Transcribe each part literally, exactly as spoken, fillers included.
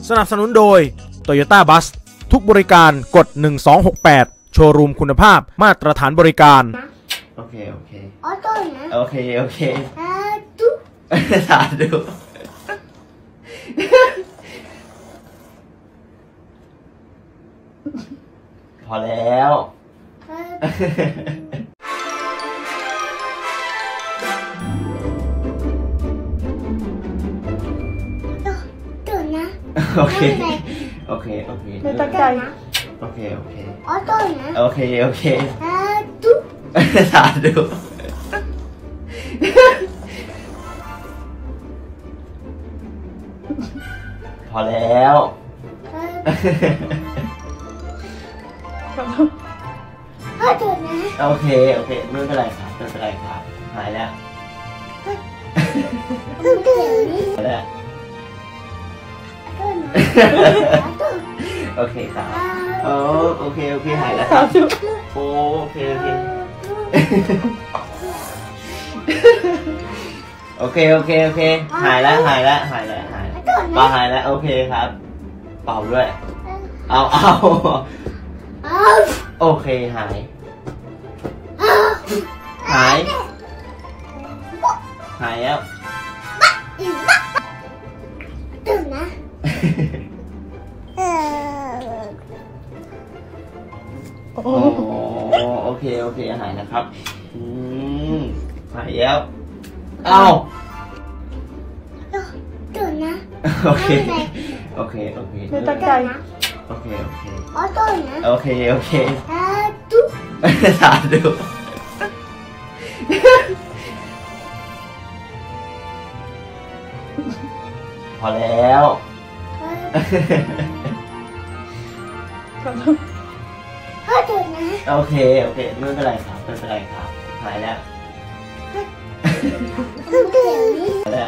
สนับสนุนโดย Toyota Bus ทุกบริการกดหนึ่งสองหกแปดโชว์รูมคุณภาพมาตรฐานบริการโอเคโอเคออโต้นะโอเคโอเคสาธุสาธุพอแล้วตื่นนะโอเคโอเคโอเคไม่ตั้งใจโอเคโอเคออโต้นะโอเคโอเคสาธุสาธุพอแล้วพ่อตื่นนะโอเคโอเคไม่เป็นไรครับไม่เป็นไรครับหายแล้วตื่นตื่นแล้วโอเคครับโอ้โอเคโอเคหายแล้วครับโอเคโอเคโอเคโอเคโอเคหายแล้วหายแล้วหายแล้วหายเป่าหายแล้วโอเคครับเป่าด้วยเอาเอาโอเคหายหายหายแล้วตื่นนะโอ้โอเคโอเคหายนะครับอืมหายแล้วเอาตื่นนะโอเคโอเคโอเคไม่ตั้งใจโอเคโอเคออโต้นะโอเคโอเคสาธุสาธุพอแล้วพ่อตื่นนะโอเคโอเคไม่เป็นไรครับไม่เป็นไรครับหายแล้วตื่นตื่นแล้ว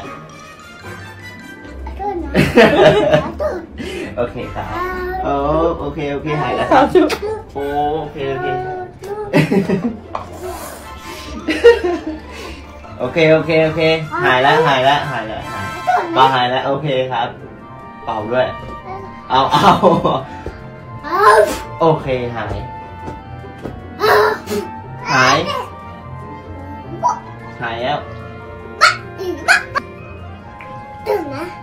โอเคครับโอ้โอเคโอเคหายแล้วครับโอ้โอเคโอเคโอเคโอเคโอเคหายแล้วหายแล้วหายแล้วหายเป่าหายแล้วโอเคครับเป่าด้วยเอาเอาโอเคหายหายหายแล้วตื่นนะ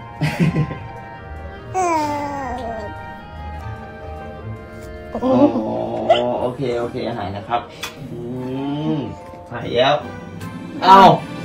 โอ้โอเคโอเคหายนะครับอืมหายแล้วเอา